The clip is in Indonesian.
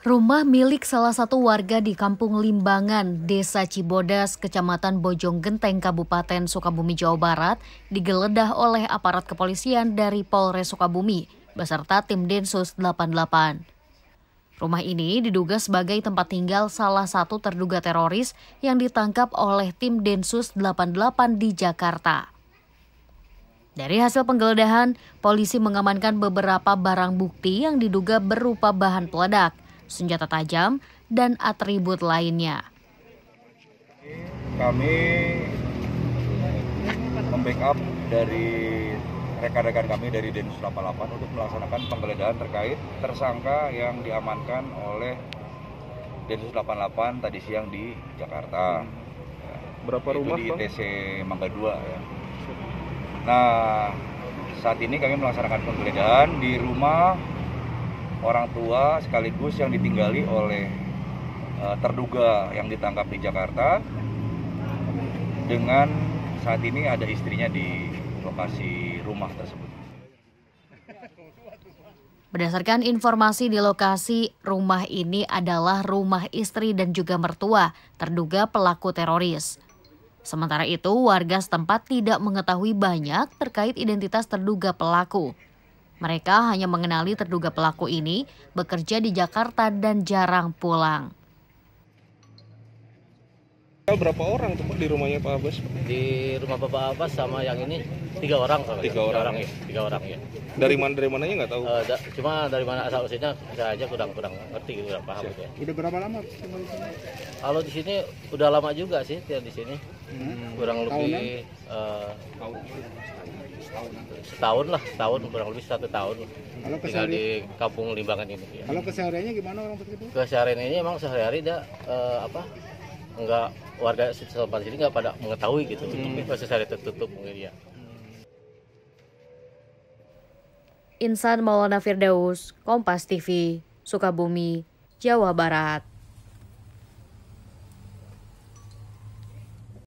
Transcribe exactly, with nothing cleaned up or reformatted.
Rumah milik salah satu warga di Kampung Limbangan, Desa Cibodas, Kecamatan Bojonggenteng, Kabupaten Sukabumi, Jawa Barat, digeledah oleh aparat kepolisian dari Polres Sukabumi beserta tim Densus delapan puluh delapan. Rumah ini diduga sebagai tempat tinggal salah satu terduga teroris yang ditangkap oleh tim Densus delapan puluh delapan di Jakarta. Dari hasil penggeledahan, polisi mengamankan beberapa barang bukti yang diduga berupa bahan peledak, senjata tajam, dan atribut lainnya. Kami membackup dari rekan-rekan kami dari Densus delapan puluh delapan untuk melaksanakan penggeledahan terkait tersangka yang diamankan oleh Densus delapan puluh delapan tadi siang di Jakarta. Berapa rumah, di Bang? T C Mangga dua ya. Nah, saat ini kami melaksanakan penggeledahan di rumah orang tua sekaligus yang ditinggali oleh uh, terduga yang ditangkap di Jakarta, dengan saat ini ada istrinya di lokasi rumah tersebut. Berdasarkan informasi di lokasi, rumah ini adalah rumah istri dan juga mertua terduga pelaku teroris. Sementara itu, warga setempat tidak mengetahui banyak terkait identitas terduga pelaku. Mereka hanya mengenali terduga pelaku ini bekerja di Jakarta dan jarang pulang. Berapa orang tuh Pak di rumahnya Pak Abbas? Di rumah Bapak Abbas sama yang ini tiga orang. Tiga, tiga orang, orang ya. Tiga orang ya. Dari mana dari mananya nggak tahu? Uh, da, cuma dari mana asal usulnya saya aja kurang kurang ngerti, kurang paham gitu ya. Udah berapa lama tinggal di sini? Kalau di sini udah lama juga sih tinggal di sini. Hmm. Kurang lebih uh, setahun lah, setahun kurang lebih satu tahun. Kalau tinggal di Kampung Limbangan ini. Ya. Kalau kesehariannya gimana orang tersebut? Keseharian ini emang sehari-hari dia uh, apa? Enggak, warga setempat sini nggak pada mengetahui gitu. Hmm. Proses hari tertutup mungkin ya. Insan Maulana Firdaus, Kompas T V, Sukabumi, Jawa Barat.